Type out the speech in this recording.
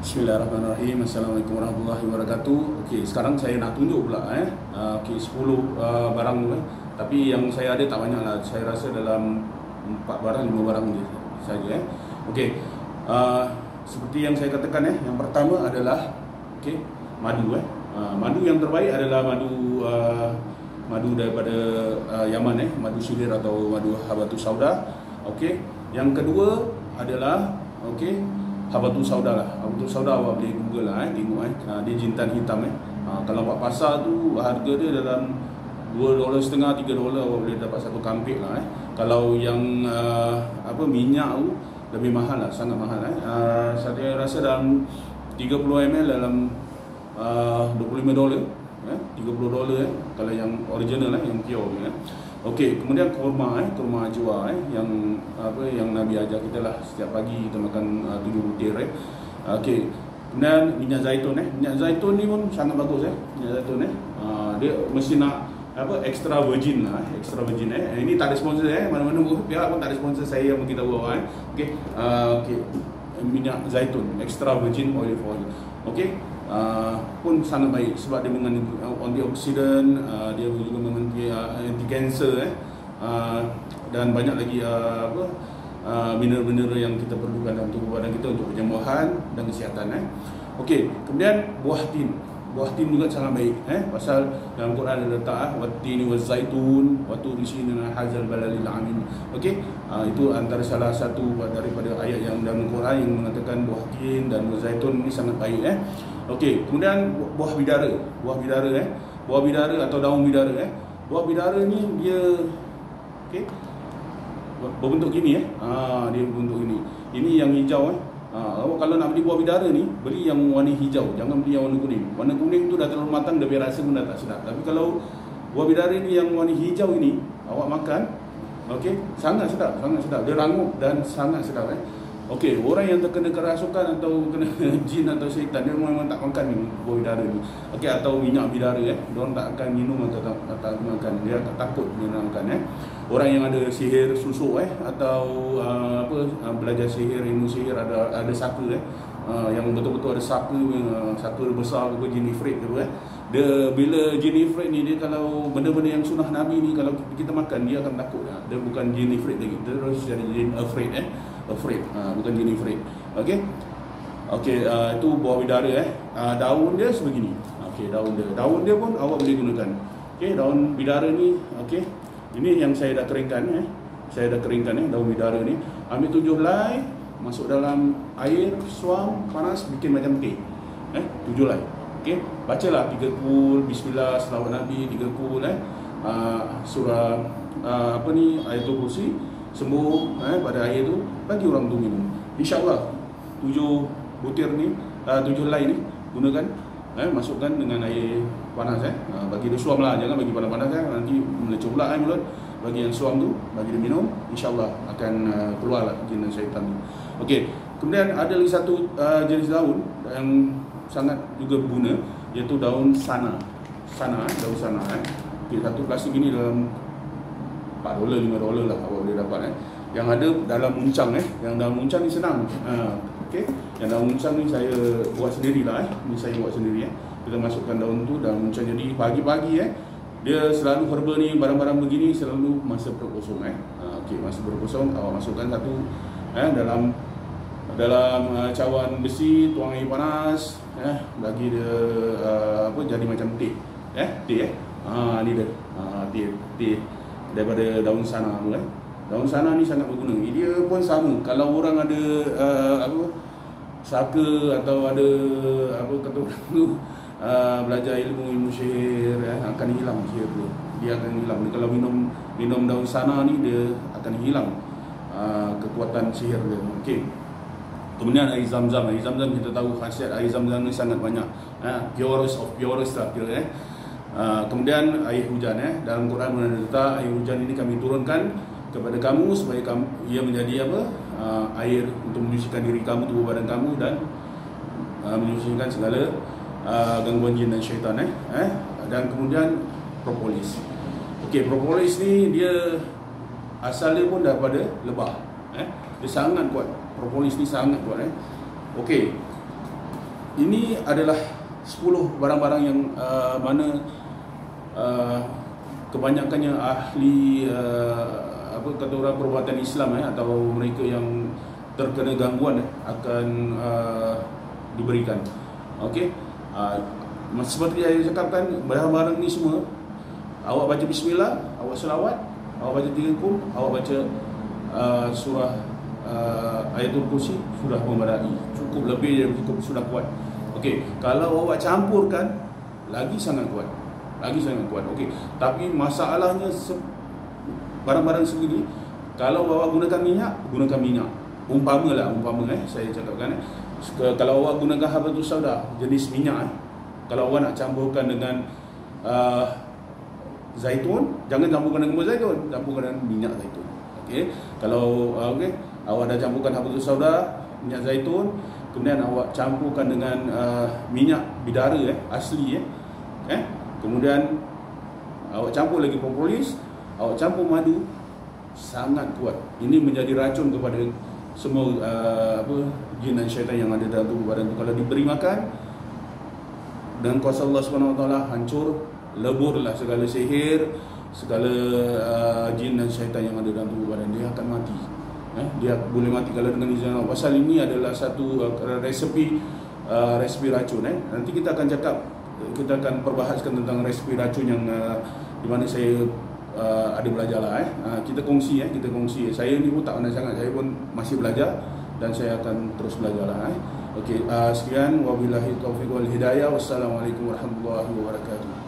Bismillahirrahmanirrahim. Assalamualaikum warahmatullahi wabarakatuh. Okey, sekarang saya nak tunjuk pula 10 barang tu Tapi yang saya ada tak banyak lah. Saya rasa dalam 4 barang, 5 barang je saja Okey. Seperti yang saya katakan yang pertama adalah madu madu yang terbaik adalah madu daripada Yaman madu silir atau madu habatus sauda. Okey. Yang kedua adalah habatus sauda lah. Habatus sauda awak boleh google lah tengok dia jintan hitam kalau buat pasar tu harga dia dalam $2.50 $3 awak boleh dapat satu kampik lah Kalau yang minyak tu lebih mahal lah, sangat mahal saya rasa dalam 30 ml dalam $25 $30 kalau yang original yang pure Okey, kemudian kurma kurma ajwa yang Nabi ajar kita lah setiap pagi kita makan 7 butir Okey. Kemudian minyak zaitun minyak zaitun ni pun sangat bagus minyak zaitun dia mesti nak extra virgin extra virgin ini tak ada sponsor mana-mana pihak pun tak ada sponsor saya yang kita bawa okey. Minyak zaitun extra virgin olive oil pun sangat baik sebab dia mengandung antioksidan, dia juga mengandung anti kanser dan banyak lagi mineral-mineral yang kita perlukan dalam tubuh badan kita untuk penyembuhan dan kesihatan Okey, kemudian buah tin juga sangat baik pasal dalam Quran ada letak wattini wazaitun wa turi sinin hazal balalil amin. Okey, itu antara salah satu daripada ayat yang dalam Quran yang mengatakan buah tin dan zaitun ini sangat baik Okey, kemudian buah bidara buah bidara atau daun bidara buah bidara ni dia berbentuk gini dia berbentuk gini. Ini yang hijau awak kalau nak beli buah bidara ni, beli yang warna hijau, jangan beli yang warna kuning. Warna kuning tu dah terlalu matang, dia rasa pun dah tak sedap. Tapi kalau buah bidara ni yang warna hijau ini, awak makan sangat sedap, dia rangup dan sangat sedap Okey, orang yang terkena kerasukan atau kena jin atau syaitan, dia memang tak makan ni buah bidara ni atau minyak bidara diorang tak akan minum atau tak makan, dia tak takut dia nak makan Orang yang ada sihir susuk atau belajar sihir, ilmu sihir, ada saka yang betul-betul ada saka besar ke jin ifrit tu dia bila jin ifrit ni, dia kalau benda-benda yang sunnah Nabi ni kalau kita makan, dia akan takut dia bukan jin ifrit lagi, dia terus jadi jin afraid bukan jin ifrit. Okey, itu buah bidara daun dia sebegini. Daun dia pun awak boleh gunakan. Daun bidara ni ini yang saya dah keringkan daun bidara ni. Ambil 7 helai, masuk dalam air, suam panas, bikin macam teh 7 helai. Bacalah 3 kul bismillah, selawat Nabi 3 kul surah ayatul kursi, sembuh pada air tu, bagi orang tu minum. InsyaAllah 7 butir ni 7 helai ni gunakan, masukkan dengan air panas bagi dia suam lah, jangan bagi panas-panas nanti melecur pula mulut. Bagi yang suam tu, bagi dia minum, InsyaAllah akan keluar lah jin dan syaitan tu. Okey, kemudian ada lagi satu jenis daun yang sangat juga berguna, iaitu daun sana daun sana satu plastik ini dalam $4 $5 lah awak boleh dapat yang ada dalam muncang yang dalam muncang ni senang yang dalam muncang ni saya buat sendirilah ni saya buat sendiri kita masukkan daun tu dalam muncang. Jadi pagi-pagi dia selalu herba ni, barang-barang begini selalu masa perut kosong masa perut kosong awak masukkan satu dalam cawan besi, tuang air panas bagi dia jadi macam teh ni dia teh daripada daun sana tu Daun sana ni sangat berguna. Dia pun sama, kalau orang ada saka atau ada kata orang tu belajar ilmu sihir akan hilang sihir tu. Dia akan hilang. Kalau minum daun sana ni, dia akan hilang kekuatan sihir dia. Okey. Kemudian air zam-zam. Air zam-zam kita tahu khasiat air zam-zam ni sangat banyak. Purest of purest lah kira Kemudian air hujan dalam Quran menceritakan air hujan ini kami turunkan kepada kamu supaya ia menjadi air untuk menyucikan diri kamu, tubuh badan kamu, dan menyucikan segala gangguan jin dan syaitan dan kemudian propolis. Okey, propolis ni dia asal dia pun daripada lebah dia sangat kuat. Propolis ni sangat kuat Okey, ini adalah 10 barang-barang yang mana kebanyakannya ahli apa kata orang perubatan Islam atau mereka yang terkena gangguan akan diberikan. Okey. Seperti yang saya cakapkan, barang-barang ni semua awak baca bismillah, awak selawat, awak baca 3 rukun, awak baca surah ayatul kursi, sudah memadai. Cukup, lebih dari cukup, sudah kuat. Okey, kalau awak campurkan lagi sangat kuat. Lagi sangat kuat. Okey, tapi masalahnya barang-barang segini, kalau awak gunakan minyak, gunakan minyak. Umpama saya cakapkan kalau awak gunakan habatus sauda jenis minyak, kalau awak nak campurkan dengan zaitun, jangan campurkan dengan zaitun, campurkan dengan minyak zaitun. Okey, kalau awak dah campurkan habatus sauda, minyak zaitun, kemudian awak campurkan dengan minyak bidara asli kemudian awak campur lagi propolis, awak campur madu, sangat kuat. Ini menjadi racun kepada semua jin dan syaitan yang ada dalam tubuh badan itu. Kalau diberi makan dengan kuasa Allah SWT, hancur, leburlah segala sihir, segala jin dan syaitan yang ada dalam tubuh badan. Dia akan mati. Dia boleh mati kalau dengan izin Allah. Pasal ini adalah satu resepi racun. Nanti kita akan cakap, kita akan perbahaskan tentang resepi racun yang di mana saya ada belajar lah. Kita kongsi. Saya ni pun tak pandai sangat, saya pun masih belajar dan saya akan terus belajar lah. Okey, sekian, wabillahi taufiq wal hidayah. Wassalamualaikum warahmatullahi wabarakatuh.